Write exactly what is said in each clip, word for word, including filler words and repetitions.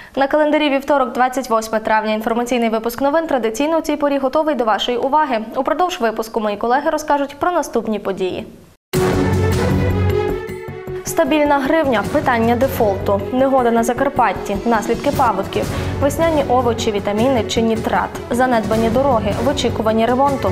На календарі вівторок, двадцять восьме травня. Інформаційний випуск новин традиційно у цій порі готовий до вашої уваги. Упродовж випуску мої колеги розкажуть про наступні події. Стабільна гривня, питання дефолту, негода на Закарпатті, наслідки паводків, весняні овочі, вітаміни чи нітрат, занедбані дороги, в очікуванні ремонту.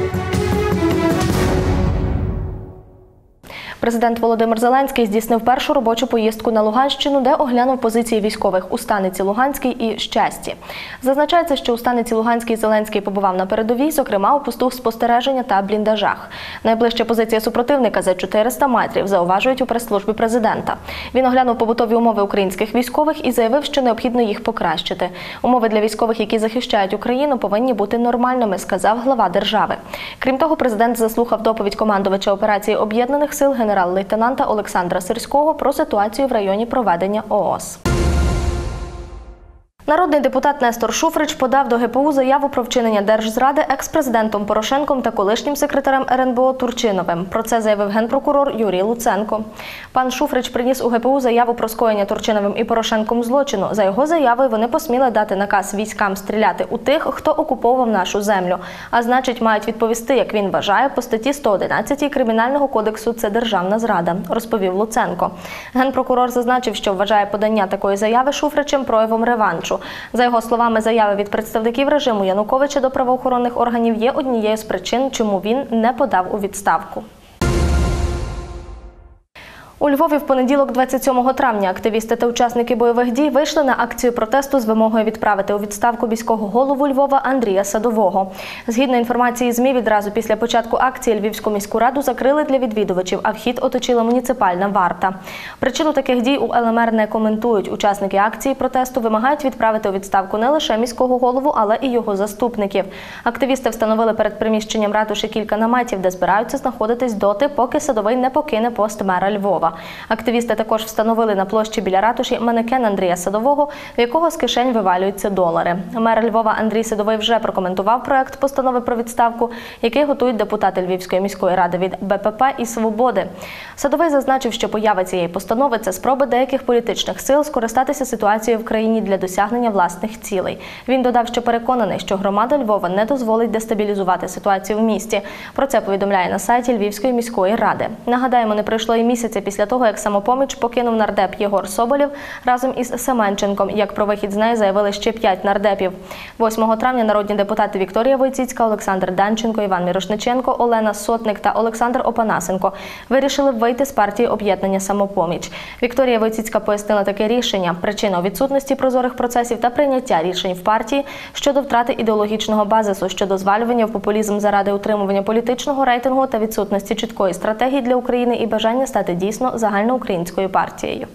Президент Володимир Зеленський здійснив першу робочу поїздку на Луганщину, де оглянув позиції військових у Станиці Луганській і Щасті. Зазначається, що у Станиці Луганській Зеленський побував на передовій, зокрема у посту спостереження та бліндажах. Найближча позиція супротивника за чотириста метрів, зауважують у прес-службі президента. Він оглянув побутові умови українських військових і заявив, що необхідно їх покращити. Умови для військових, які захищають Україну, повинні бути нормальними, сказав глава держави. Крім того, президент заслухав доповідь командувача операції Об'єднаних сил генерал-лейтенанта Олександра Сирського про ситуацію в районі проведення ООС. Народний депутат Нестор Шуфрич подав до ге пе у заяву про вчинення держзради екс-президентом Порошенком та колишнім секретарем ер ен бе о Турчиновим. Про це заявив генпрокурор Юрій Луценко. Пан Шуфрич приніс у ге пе у заяву про скоєння Турчиновим і Порошенком злочину. За його заявою, вони посміли дати наказ військам стріляти у тих, хто окуповував нашу землю. А значить, мають відповісти, як він вважає, по статті сто одинадцять Кримінального кодексу «Це державна зрада», розповів Луценко. Генпрокурор зазначив, що вважає подання такої заяви Шуфричем проявом реваншу. За його словами, заяви від представників режиму Януковича до правоохоронних органів є однією з причин, чому він не подав у відставку. У Львові в понеділок, двадцять сьомого травня, активісти та учасники бойових дій вийшли на акцію протесту з вимогою відправити у відставку міського голову Львова Андрія Садового. Згідно інформації ЗМІ, відразу після початку акції Львівську міську раду закрили для відвідувачів, а вхід оточила муніципальна варта. Причину таких дій у ел ем ер не коментують. Учасники акції протесту вимагають відправити у відставку не лише міського голову, але і його заступників. Активісти встановили перед приміщенням ратуші кілька наметів, де збираються знаходитись доти, поки Садовий не покине пост мера Львова. Активісти також встановили на площі біля ратуші манекен Андрія Садового, в якого з кишень вивалюються долари. Мер Львова Андрій Садовий вже прокоментував проект постанови про відставку, який готують депутати Львівської міської ради від бе пе пе і «Свободи». Садовий зазначив, що поява цієї постанови – це спроби деяких політичних сил скористатися ситуацією в країні для досягнення власних цілей. Він додав, що переконаний, що громада Львова не дозволить дестабілізувати ситуацію в місті. Про це повідомляє на сайті Львівської міської ради. Нагадаємо, не пройшло і місяця після Після того, як «Самопоміч» покинув нардеп Єгор Соболєв разом із Семенченком. Як про вихід з неї заявили ще п'ять нардепів. восьмого травня народні депутати Вікторія Войціцька, Олександр Данченко, Іван Мірошниченко, Олена Сотник та Олександр Опанасенко вирішили вийти з партії об'єднання «Самопоміч». Вікторія Войціцька пояснила таке рішення. Причина у відсутності прозорих процесів та прийняття рішень в партії щодо втрати ідеологічного базису, щодо звалювання в популізм заради утримування політичного рейтингу та відсутності чіткої стратегії для України і бажання стати дійсно загальноукраїнською партією.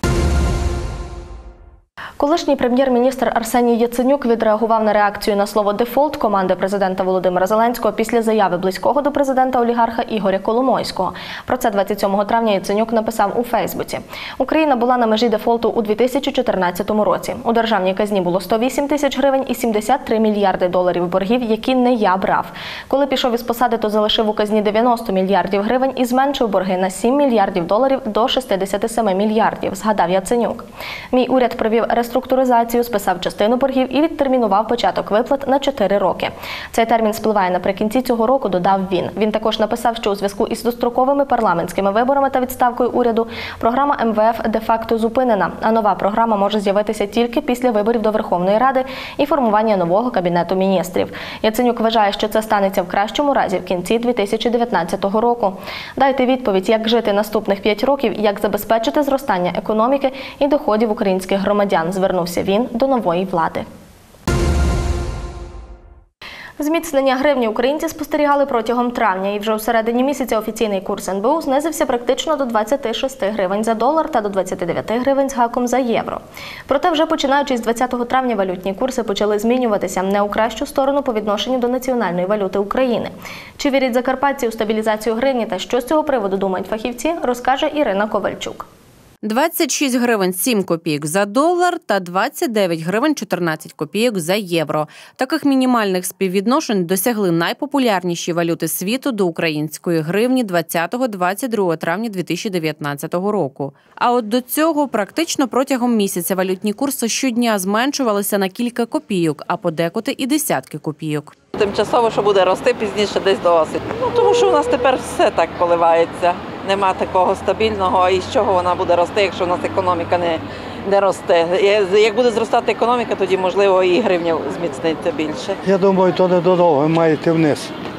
Колишній прем'єр-міністр Арсеній Яценюк відреагував на реакцію на слово «дефолт» команди президента Володимира Зеленського після заяви близького до президента олігарха Ігоря Коломойського. Про це двадцять сьомого травня Яценюк написав у Фейсбуці. Україна була на межі дефолту у дві тисячі чотирнадцятому році. У державній казні було сто вісім тисяч гривень і сімдесят три мільярди доларів боргів, які не я брав. Коли пішов із посади, то залишив у казні дев'яносто мільярдів гривень і зменшив борги на сім мільярдів доларів до шістдесят сім мільярдів, згадав Яценюк. Мій уряд провів реструктуризацію, списав частину боргів і відтермінував початок виплат на чотири роки. Цей термін спливає наприкінці цього року, додав він. Він також написав, що у зв'язку із достроковими парламентськими виборами та відставкою уряду програма ем ве еф де-факто зупинена, а нова програма може з'явитися тільки після виборів до Верховної Ради і формування нового Кабінету міністрів. Яценюк вважає, що це станеться в кращому разі в кінці дві тисячі дев'ятнадцятого року. Дайте відповідь, як жити наступних п'ять років, як забезпечити зростання економіки і доходів українських громадян, звернувся він до нової влади. Зміцнення гривні українці спостерігали протягом травня, і вже у середині місяця офіційний курс ен бе у знизився практично до двадцяти шести гривень за долар та до двадцяти дев'яти гривень з гаком за євро. Проте вже починаючи з двадцятого травня валютні курси почали змінюватися не у кращу сторону по відношенню до національної валюти України. Чи вірять закарпатці у стабілізацію гривні та що з цього приводу думають фахівці, розкаже Ірина Ковальчук. двадцять шість гривень сім копійок за долар та двадцять дев'ять гривень чотирнадцять копійок за євро. Таких мінімальних співвідношень досягли найпопулярніші валюти світу до української гривні двадцятого - двадцять другого травня дві тисячі дев'ятнадцятого року. А от до цього практично протягом місяця валютні курси щодня зменшувалися на кілька копійок, а подекуди і десятки копійок. Тимчасово, що буде рости пізніше десь до осені. Ну, тому що у нас тепер все так коливається. Нема такого стабільного, і з чого вона буде рости, якщо у нас економіка не, не росте. Як буде зростати економіка, тоді, можливо, і гривня зміцниться більше. Я думаю, то не додовго, має йти вниз.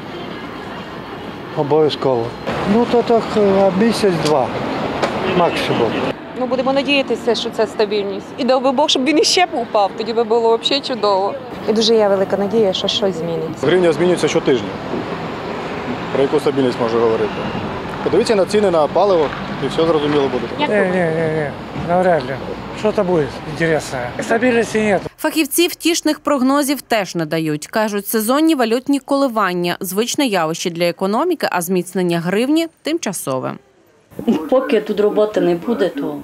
Обов'язково. Ну, то так місяць-два максимум. Ну, будемо надіятися, що це стабільність. І дав би Бог, щоб він іще б упав, тоді би було взагалі чудово. І дуже є велика надія, що щось зміниться. Гривня змінюється щотижня. Про яку стабільність можу говорити? Подивіться на ціни на паливо і все зрозуміло буде. Ні, ні, ні, навряд ли. Що-то буде цікаве. Стабільності немає. Фахівці втішних прогнозів теж не дають. Кажуть, сезонні валютні коливання – звичне явище для економіки, а зміцнення гривні – тимчасове. Поки тут роботи не буде, то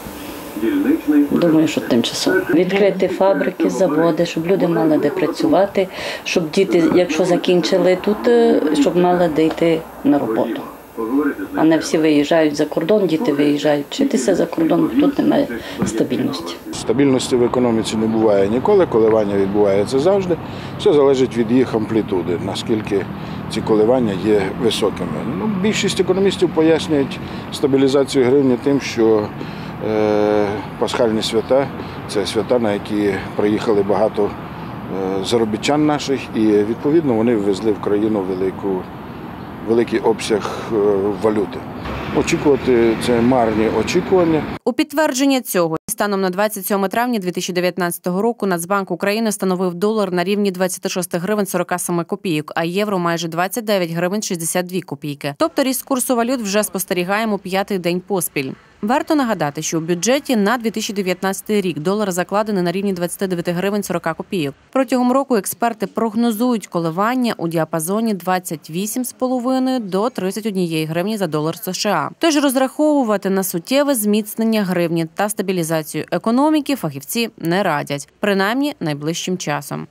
думаю, що тимчасово. Відкрити фабрики, заводи, щоб люди мали де працювати, щоб діти, якщо закінчили тут, щоб мали де йти на роботу. А не всі виїжджають за кордон, діти виїжджають вчитися за кордон, тут немає стабільності. Стабільності в економіці не буває ніколи, коливання відбувається завжди. Все залежить від їх амплітуди, наскільки ці коливання є високими. Ну, більшість економістів пояснюють стабілізацію гривні тим, що е, пасхальні свята – це свята, на які приїхали багато е, заробітчан наших, і відповідно вони ввезли в країну велику великий обсяг валюти. Очікувати – це марні очікування. У підтвердження цього, станом на двадцять сьоме травня дві тисячі дев'ятнадцятого року Нацбанк України встановив долар на рівні двадцять шість гривень сорок сім копійок, а євро – майже двадцять дев'ять гривень шістдесят дві копійки. Тобто ріст курсу валют вже спостерігаємо п'ятий день поспіль. Варто нагадати, що у бюджеті на дві тисячі дев'ятнадцятий рік долар закладений на рівні двадцять дев'ять гривень сорок копійок. Протягом року експерти прогнозують коливання у діапазоні двадцять вісім з половиною до тридцять однієї гривні за долар США. Тож розраховувати на суттєве зміцнення гривні та стабілізацію економіки фахівці не радять, принаймні найближчим часом.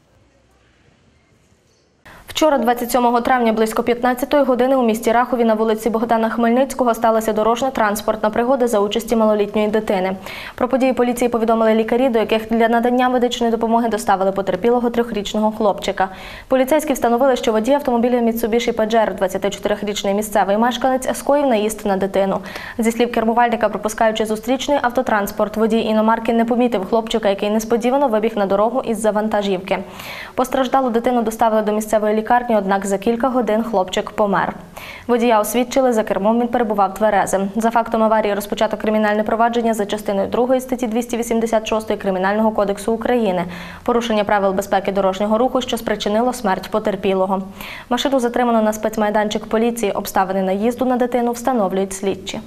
Вчора, двадцять сьомого травня, близько п'ятнадцятої години у місті Рахові на вулиці Богдана Хмельницького сталася дорожньо-транспортна пригода за участі малолітньої дитини. Про події поліції повідомили лікарі, до яких для надання медичної допомоги доставили потерпілого трьохрічного хлопчика. Поліцейські встановили, що водій автомобіля Mitsubishi Pajero, двадцятичотирирічний місцевий мешканець, скоїв наїзд на дитину. Зі слів кермувальника, пропускаючи зустрічний автотранспорт, водій іномарки не помітив хлопчика, який несподівано вибіг на дорогу із-за вантажівки. Постраждалу дитину доставили до місцевої лікарні, однак за кілька годин хлопчик помер. Водія освідчили, за кермом він перебував тверезим. За фактом аварії розпочато кримінальне провадження за частиною другої статті двісті вісімдесят шість Кримінального кодексу України – порушення правил безпеки дорожнього руху, що спричинило смерть потерпілого. Машину затримано на спецмайданчик поліції. Обставини наїзду на дитину встановлюють слідчі.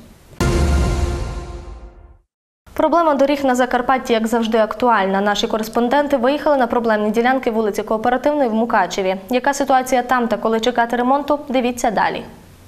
Проблема доріг на Закарпатті, як завжди, актуальна. Наші кореспонденти виїхали на проблемні ділянки вулиці Кооперативної в Мукачеві. Яка ситуація там та коли чекати ремонту – дивіться далі.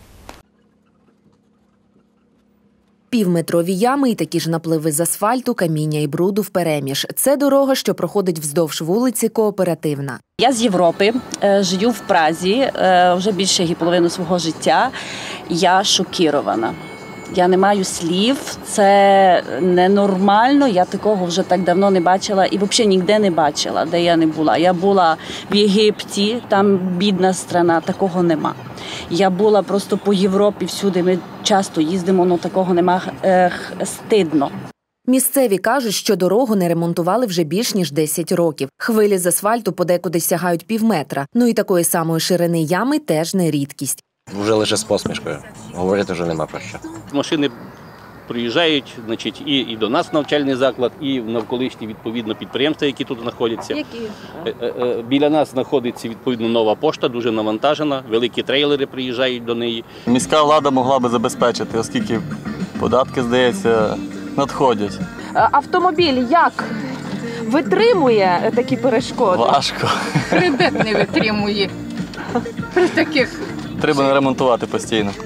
Півметрові ями і такі ж напливи з асфальту, каміння і бруду впереміж. Це дорога, що проходить вздовж вулиці Кооперативна. Я з Європи, живу в Празі вже більше половину свого життя. Я шокірована. Я не маю слів, це ненормально, я такого вже так давно не бачила і взагалі ніде не бачила, де я не була. Я була в Єгипті, там бідна страна, такого нема. Я була просто по Європі всюди, ми часто їздимо, але такого нема, ех, стидно. Місцеві кажуть, що дорогу не ремонтували вже більш ніж десять років. Хвилі з асфальту подекуди сягають півметра, ну і такої самої ширини ями теж не рідкість. Вже лише з посмішкою. Говорити вже нема про що. Машини приїжджають, значить, і, і до нас в навчальний заклад, і в навколишні, відповідно, підприємства, які тут знаходяться. Які? Е, е, біля нас знаходиться, відповідно, нова пошта, дуже навантажена, великі трейлери приїжджають до неї. Міська влада могла би забезпечити, оскільки податки, здається, надходять. Автомобіль як витримує такі перешкоди? Важко. Хребет не витримує при таких. Треба ремонтувати постійно.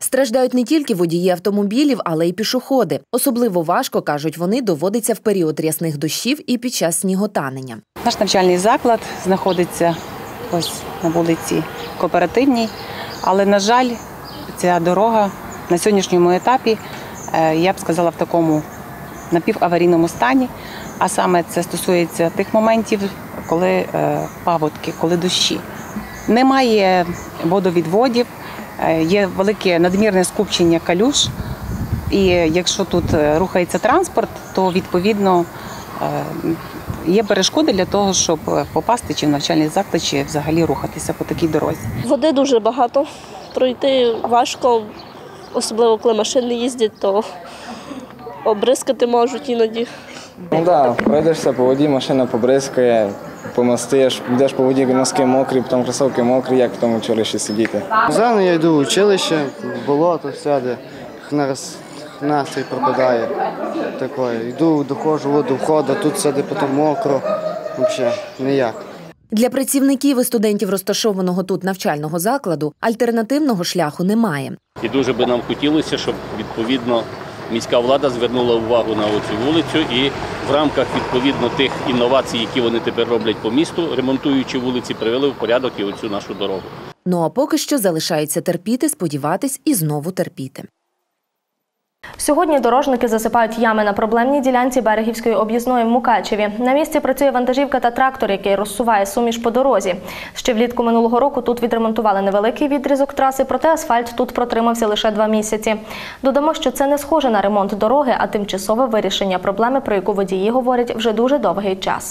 Страждають не тільки водії автомобілів, але й пішоходи. Особливо важко, кажуть вони, доводиться в період рясних дощів і під час сніготанення. Наш навчальний заклад знаходиться ось на вулиці Кооперативній, але, на жаль, ця дорога на сьогоднішньому етапі, я б сказала, в такому напіваварійному стані, а саме це стосується тих моментів, коли паводки, коли дощі. Немає водовідводів, є велике надмірне скупчення калюж, і якщо тут рухається транспорт, то, відповідно, є перешкоди для того, щоб попасти чи в навчальний заклад, чи взагалі рухатися по такій дорозі. Води дуже багато, пройти важко, особливо коли машини їздять, то обризкати можуть іноді. Ну так, да, пройдешся по воді, машина побризкає, помастиш, йдеш по воді, носки мокрі, потім кросовки мокрі, як в тому училищі сидіти. Зараз я йду в училище, в болото сяде, настрій пропадає. Такое. Йду, доходжу до входу, тут сяде потім мокро, взагалі ніяк. Для працівників і студентів розташованого тут навчального закладу альтернативного шляху немає. І дуже би нам хотілося, щоб, відповідно, міська влада звернула увагу на оцю вулицю і в рамках, відповідно, тих інновацій, які вони тепер роблять по місту, ремонтуючи вулиці, привели в порядок і оцю нашу дорогу. Ну а поки що залишається терпіти, сподіватись і знову терпіти. Сьогодні дорожники засипають ями на проблемній ділянці Берегівської об'їзної в Мукачеві. На місці працює вантажівка та трактор, який розсуває суміш по дорозі. Ще влітку минулого року тут відремонтували невеликий відрізок траси, проте асфальт тут протримався лише два місяці. Додамо, що це не схоже на ремонт дороги, а тимчасове вирішення проблеми, про яку водії говорять вже дуже довгий час.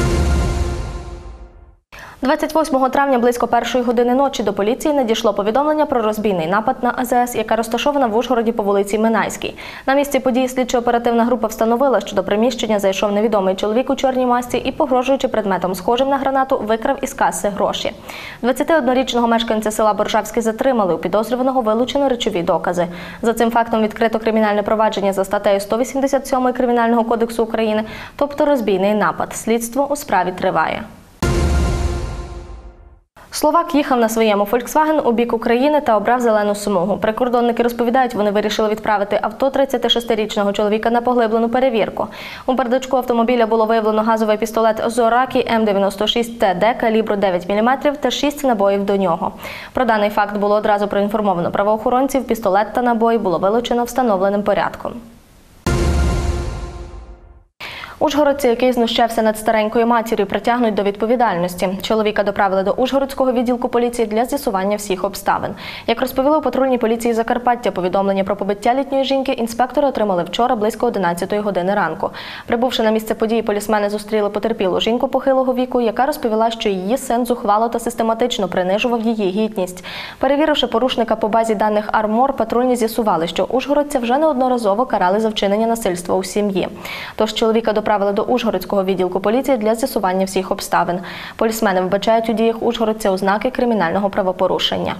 двадцять восьмого травня близько першої години ночі до поліції надійшло повідомлення про розбійний напад на А Зе Ес, яка розташована в Ужгороді по вулиці Минайській. На місці події слідчо-оперативна група встановила, що до приміщення зайшов невідомий чоловік у чорній масці і, погрожуючи предметом схожим на гранату, викрав із каси гроші. двадцятиоднорічного мешканця села Боржавське затримали, у підозрюваного вилучено речові докази. За цим фактом відкрито кримінальне провадження за статтею сто вісімдесят сім Кримінального кодексу України, тобто розбійний напад. Слідство у справі триває. Словак їхав на своєму «Фольксваген» у бік України та обрав зелену смугу. Прикордонники розповідають, вони вирішили відправити авто тридцятишестирічного чоловіка на поглиблену перевірку. У бардачку автомобіля було виявлено газовий пістолет «Зоракі» Ем дев'яносто шість Те Де калібру дев'ять міліметрів та шість набоїв до нього. Про даний факт було одразу проінформовано правоохоронців, пістолет та набої було вилучено встановленим порядком. Ужгородці, який знущався над старенькою матір'ю, притягнуть до відповідальності. Чоловіка доправили до Ужгородського відділку поліції для з'ясування всіх обставин. Як розповіли у патрульній поліції Закарпаття, повідомлення про побиття літньої жінки інспектори отримали вчора близько одинадцятої години ранку. Прибувши на місце події, полісмени зустріли потерпілу жінку похилого віку, яка розповіла, що її син зухвало та систематично принижував її гідність. Перевіривши порушника по базі даних Армор, патрульні з'ясували, що ужгородця вже неодноразово карали за вчинення насильства у сім'ї. Тож чоловіка доправили до Ужгородського відділку поліції для з'ясування всіх обставин. Полісмени вбачають у діях ужгородця ознаки кримінального правопорушення.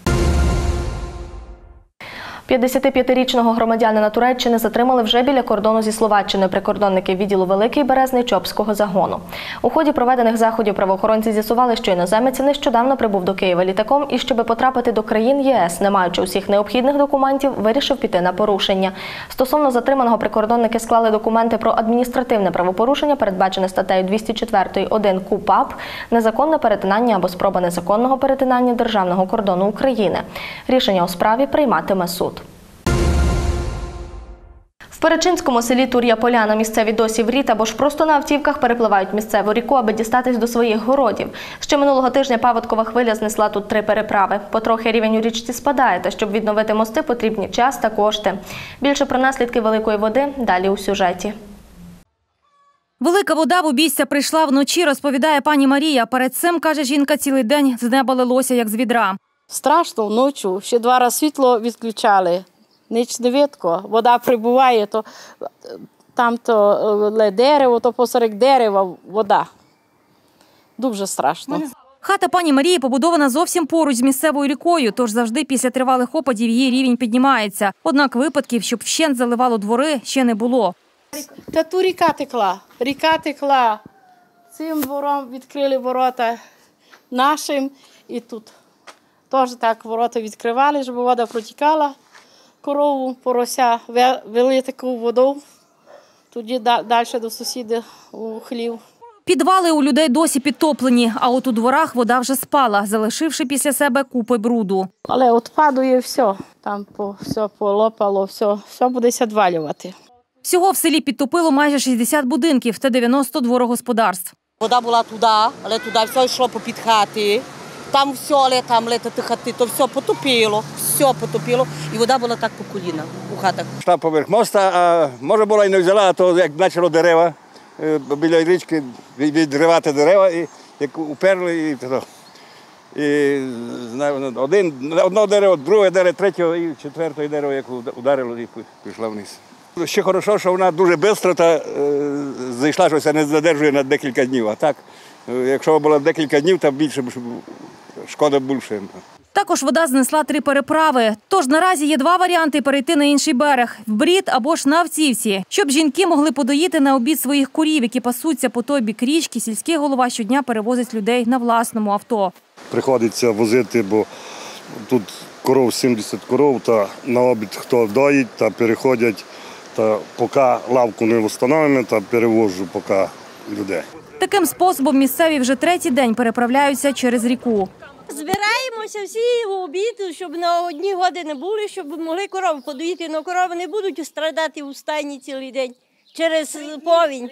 п'ятдесятип'ятирічного громадянина Туреччини затримали вже біля кордону зі Словаччиною прикордонники відділу Великий Березний Чопського загону. У ході проведених заходів правоохоронці з'ясували, що іноземець нещодавно прибув до Києва літаком і, щоби потрапити до країн Є Ес, не маючи усіх необхідних документів, вирішив піти на порушення. Стосовно затриманого прикордонники склали документи про адміністративне правопорушення, передбачене статтею двісті чотири один КУпАП, незаконне перетинання або спроба незаконного перетинання державного кордону України. Рішення у справі прийматиме суд. В Перечинському селі Тур'я-Поляна місцеві досі в ріт або ж просто на автівках перепливають місцеву ріку, аби дістатись до своїх городів. Ще минулого тижня паводкова хвиля знесла тут три переправи. Потрохи рівень у річці спадає, та щоб відновити мости, потрібні час та кошти. Більше про наслідки великої води далі у сюжеті. Велика вода в Обійстя прийшла вночі, розповідає пані Марія. Перед цим, каже жінка, цілий день з неба лилося, як з відра. Страшно вночі, ще два рази світло відключали. Ніч не видко, вода прибуває, то там то дерево, то посеред дерева вода. Дуже страшно. Хата пані Марії побудована зовсім поруч з місцевою рікою, тож завжди після тривалих опадів її рівень піднімається. Однак випадків, щоб вщент заливало двори, ще не було. Та ту ріка текла, ріка текла. Цим двором відкрили ворота нашим і тут. Теж так ворота відкривали, щоб вода протікала. Корову, порося, вели таку воду, тоді далі до сусіда у хлів. Підвали у людей досі підтоплені, а от у дворах вода вже спала, залишивши після себе купи бруду. Але от падає все, там по, все полопало, все, все буде відвалювати. Всього в селі підтопило майже шістдесят будинків та дев'яносто дворогосподарств. Вода була туди, але туди все йшло попід хати. Там все, але там летати хати, то все потопило, все потопило. І вода була так по коліна у хатах. Йшла поверх моста, а може була і не взяла, то як почало дерева, біля річки відривати дерева, і як уперли, і то. І один, одне дерево, друге дерево, третє і четверте дерево, як ударило, і пішла вниз. Ще добре, що вона дуже швидко та е, зайшла, що це не задержує на декілька днів. А так, якщо було декілька днів, то більше шкода більше. Також вода знесла три переправи. Тож наразі є два варіанти перейти на інший берег – в Брід або ж на Авцівці. Щоб жінки могли подоїти на обід своїх корів, які пасуться по той бік річки, сільський голова щодня перевозить людей на власному авто. Приходиться возити, бо тут коров сімдесят коров, та на обід хто доїть, та переходять, та поки лавку не встановимо, та перевожу поки людей. Таким способом місцеві вже третій день переправляються через ріку. Збираємося всі в обід, щоб на одні годи не були, щоб могли корови подоїти. Но корови не будуть страдати у стайні цілий день через повінь.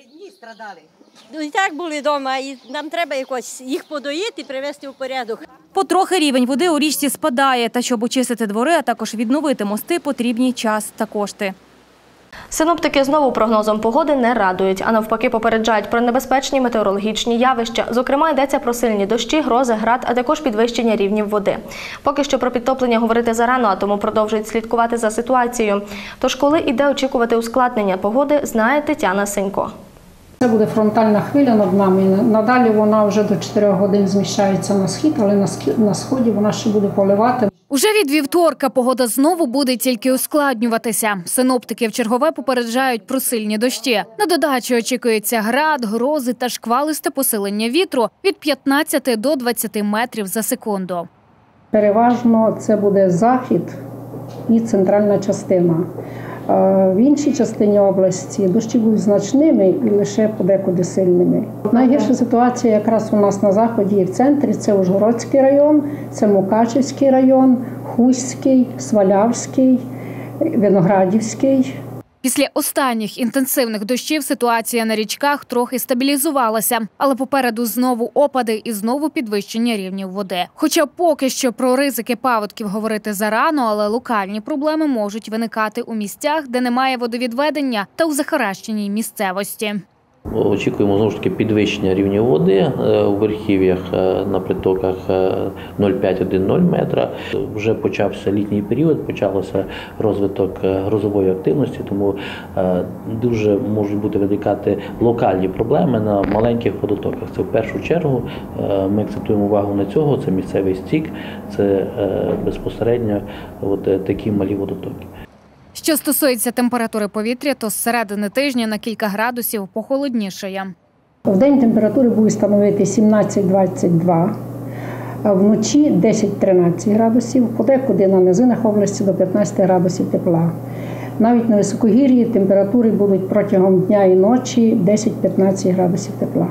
І так були вдома, і нам треба якось їх подоїти, привести в порядок. Потрохи рівень води у річці спадає, та щоб очистити двори, а також відновити мости, потрібні час та кошти. Синоптики знову прогнозом погоди не радують, а навпаки попереджають про небезпечні метеорологічні явища. Зокрема, йдеться про сильні дощі, грози, град, а також підвищення рівнів води. Поки що про підтоплення говорити зарано, а тому продовжують слідкувати за ситуацією. Тож коли іде очікувати ускладнення погоди, знає Тетяна Синько. Це буде фронтальна хвиля над нами. Надалі вона вже до чотирьох годин зміщається на схід, але на сході вона ще буде поливати. Уже від вівторка погода знову буде тільки ускладнюватися. Синоптики вчергове попереджають про сильні дощі. На додачу очікується град, грози та шквалисте посилення вітру від п'ятнадцяти до двадцяти метрів за секунду. Переважно це буде захід і центральна частина. В іншій частині області дощі будуть значними і лише подекуди сильними. Найгірша ситуація якраз у нас на заході і в центрі – це Ужгородський район, це Мукачівський район, Хуський, Свалявський, Виноградівський. Після останніх інтенсивних дощів ситуація на річках трохи стабілізувалася, але попереду знову опади і знову підвищення рівнів води. Хоча поки що про ризики паводків говорити зарано, але локальні проблеми можуть виникати у місцях, де немає водовідведення та у захаращеній місцевості. Очікуємо, знову ж таки, підвищення рівня води у верхів'ях на притоках нуль цілих п'ять десятих - один метра. Вже почався літній період, почався розвиток грозової активності, тому дуже можуть бути виникати локальні проблеми на маленьких водотоках. Це в першу чергу ми акцентуємо увагу на цього, це місцевий стік, це безпосередньо от такі малі водотоки. Що стосується температури повітря, то з середини тижня на кілька градусів похолоднішає. Вдень температури будуть становити сімнадцять - двадцять два, а вночі десять - тринадцять градусів, подекуди на низинах області до п'ятнадцяти градусів тепла. Навіть на високогір'ї температури будуть протягом дня і ночі десять - п'ятнадцять градусів тепла.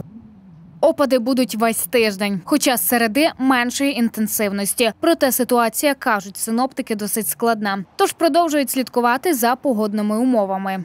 Опади будуть весь тиждень, хоча з середи меншої інтенсивності. Проте ситуація, кажуть синоптики, досить складна. Тож продовжують слідкувати за погодними умовами.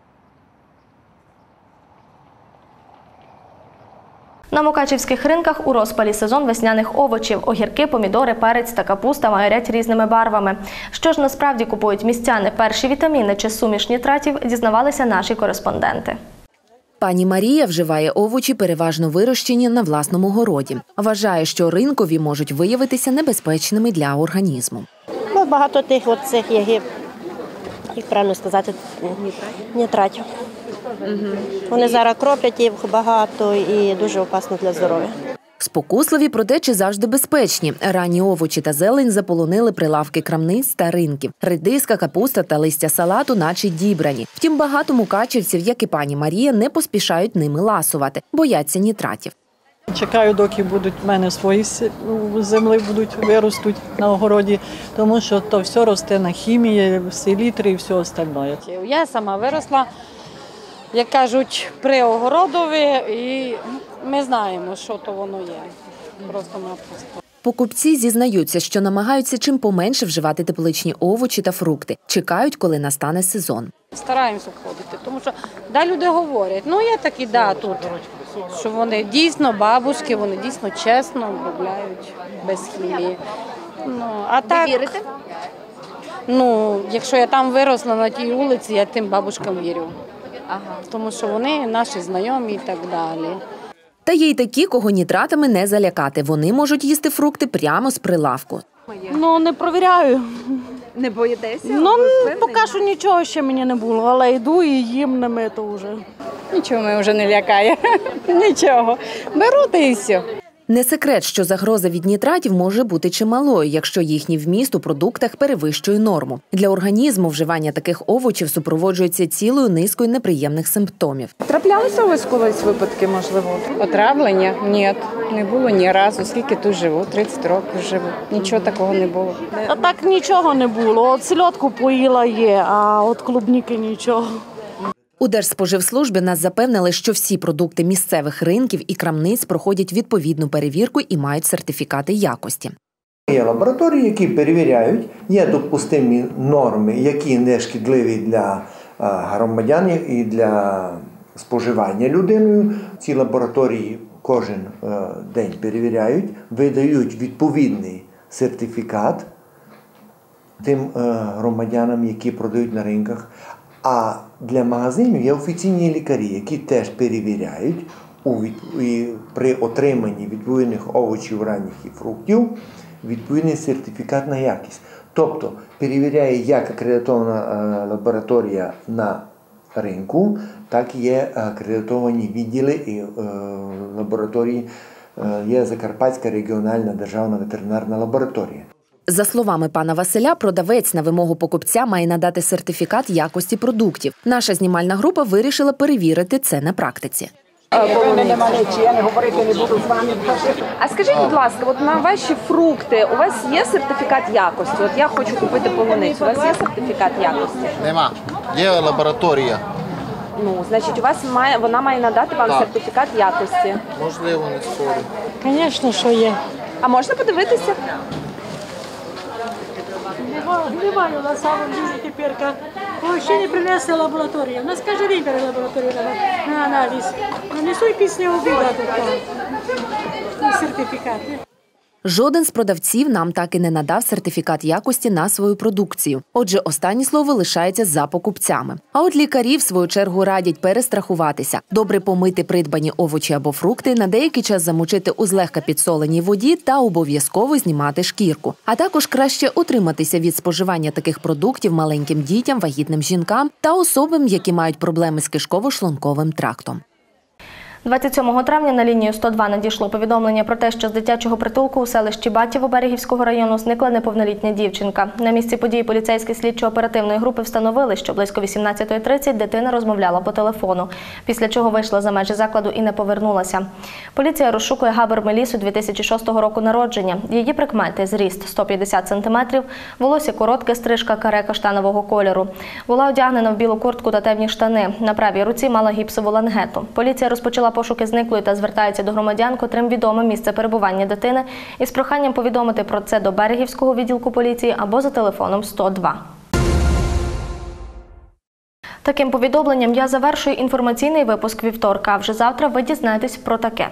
На мукачівських ринках у розпалі сезон весняних овочів. Огірки, помідори, перець та капуста майорять різними барвами. Що ж насправді купують містяни, перші вітаміни чи суміш нітратів, дізнавалися наші кореспонденти. Пані Марія вживає овочі, переважно вирощені на власному городі. Вважає, що ринкові можуть виявитися небезпечними для організму. Ну, багато тих от цих є, як правильно сказати, нітратів. Угу. Вони зараз кроплять їх багато і дуже опасно для здоров'я. Спокусливі, проте чи завжди безпечні. Ранні овочі та зелень заполонили прилавки крамниць та ринків. Редиска, капуста та листя салату наче дібрані. Втім, багато мукачівців, як і пані Марія, не поспішають ними ласувати, бояться нітратів. Чекаю, доки будуть в мене свої землі будуть виростуть на огороді, тому що то все росте на хімії, селітри і все остальне. Я сама виросла, як кажуть, при огородові, і ми знаємо, що то воно є. Просто-напросто. Покупці зізнаються, що намагаються чим поменше вживати тепличні овочі та фрукти. Чекають, коли настане сезон. Стараємося обходити, тому що да, люди говорять, ну є такі, да, тут, що вони дійсно бабушки, вони дійсно чесно обробляють без хімії. Ну, а так, Ви вірите? Ну, якщо я там виросла на тій вулиці, я тим бабушкам вірю. Ага. Тому що вони наші знайомі і так далі. Та є й такі, кого нітратами не залякати. Вони можуть їсти фрукти прямо з прилавку. Ну, не провіряю. Не боїтеся? Ну, поки що нічого ще мені не було, але йду і їм ними то вже. Нічого мене вже не лякає. Нічого. Беру та і все. Не секрет, що загроза від нітратів може бути чималою, якщо їхній вміст у продуктах перевищує норму. Для організму вживання таких овочів супроводжується цілою низкою неприємних симптомів. Траплялися у вас колись випадки, можливо? Отравлення? Ні, не було ні разу. Скільки тут живу? тридцять років живу. Нічого такого не було. А так нічого не було. От сельодку поїла є, а от клубніки нічого. У Держспоживслужбі нас запевнили, що всі продукти місцевих ринків і крамниць проходять відповідну перевірку і мають сертифікати якості. Є лабораторії, які перевіряють, є допустимі норми, які не шкідливі для громадян і для споживання людиною. Ці лабораторії кожен день перевіряють, видають відповідний сертифікат тим громадянам, які продають на ринках. А для магазинів є офіційні лікарі, які теж перевіряють у від... при отриманні відповідних овочів, ранніх і фруктів відповідний сертифікат на якість. Тобто перевіряє як акредитована лабораторія на ринку, так і є акредитовані відділи і лабораторії, є Закарпатська регіональна державна ветеринарна лабораторія. За словами пана Василя, продавець на вимогу покупця має надати сертифікат якості продуктів. Наша знімальна група вирішила перевірити це на практиці. А скажіть, будь ласка, от на ваші фрукти у вас є сертифікат якості? От я хочу купити полуницю, у вас є сертифікат якості? Нема. Є лабораторія. Ну, значить, у вас має, вона має надати вам Так. сертифікат якості. Можливо, не спорю. Звісно, що є. А можна подивитися? Немає на самом деле тепер. Ой, ще не принесли лабораторію. У нас кожен день перед лабораторією на аналіз. Нанесу і після обіду сертифікати. Жоден з продавців нам так і не надав сертифікат якості на свою продукцію. Отже, останнє слово лишається за покупцями. А от лікарі, в свою чергу, радять перестрахуватися. Добре помити придбані овочі або фрукти, на деякий час замочити у злегка підсоленій воді та обов'язково знімати шкірку. А також краще утриматися від споживання таких продуктів маленьким дітям, вагітним жінкам та особам, які мають проблеми з кишково-шлунковим трактом. двадцять сьомого травня на лінію сто два надійшло повідомлення про те, що з дитячого притулку у селищі Батєво Берегівського району зникла неповнолітня дівчинка. На місці події поліцейські слідчо-оперативної групи встановили, що близько вісімнадцятої тридцять дитина розмовляла по телефону, після чого вийшла за межі закладу і не повернулася. Поліція розшукує Габер Мелісу дві тисячі шостого року народження. Її прикмети – зріст сто п'ятдесят сантиметрів, волосся коротке, стрижка каре каштанового кольору. Була одягнена в білу куртку та темні штани. На правій руці мала гіпсову лангету. Поліція розпочала пошуки зниклої та звертається до громадян, котрим відоме місце перебування дитини, із проханням повідомити про це до Берегівського відділку поліції або за телефоном сто два. Таким повідомленням я завершую інформаційний випуск вівторка. Вже завтра ви дізнаєтесь про таке.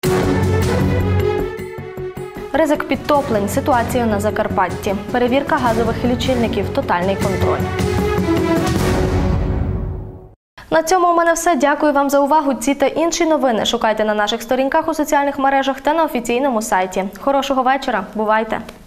Ризик підтоплень, ситуація на Закарпатті, перевірка газових лічильників, тотальний контроль. На цьому у мене все. Дякую вам за увагу. Ці та інші новини шукайте на наших сторінках у соціальних мережах та на офіційному сайті. Хорошого вечора. Бувайте!